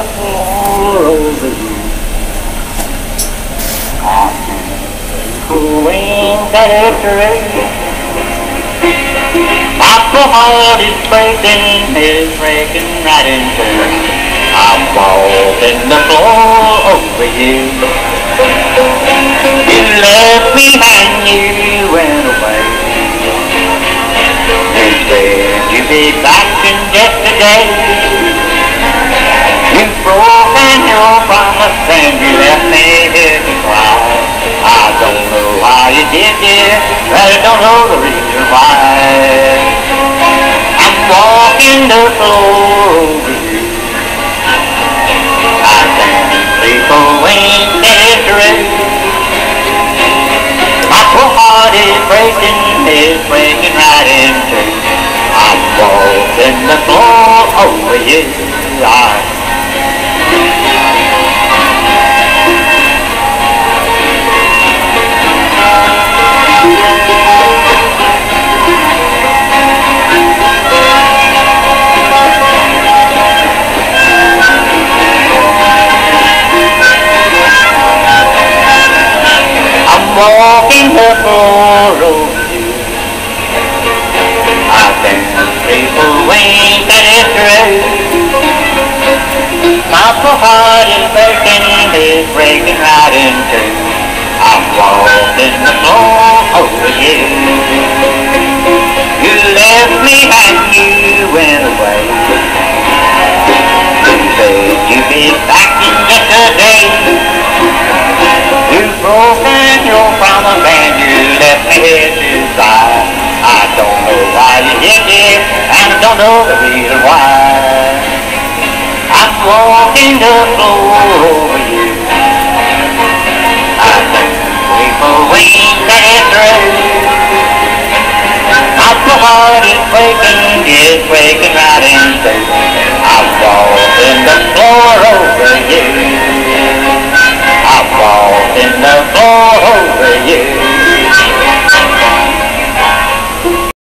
floor over you. I can't believe that it's true. My poor heart is breaking right in two. I'm walking the floor over you. You left me and you went away. You said you'd be back in just a day. You broken your promise and you left me here to cry. I don't know how you did this, but I don't know the reason why. I'm walking the floor over you. I can't sleep a wink that is true. My poor heart is breaking right in two. I'm walking the floor over you. Walking the floor over you. I can't sleep a wink that is true. My poor heart is breaking right in two. I'm walking the floor over you. You left me and you went away. You said you'd be back in just a day. You've broken your promise and you left me here to die. I don't know why you did this, and I don't know the reason why. I'm walking the floor over you. I can't sleep a wink that is true. My poor heart is breaking right in two. I'm walking the floor over you.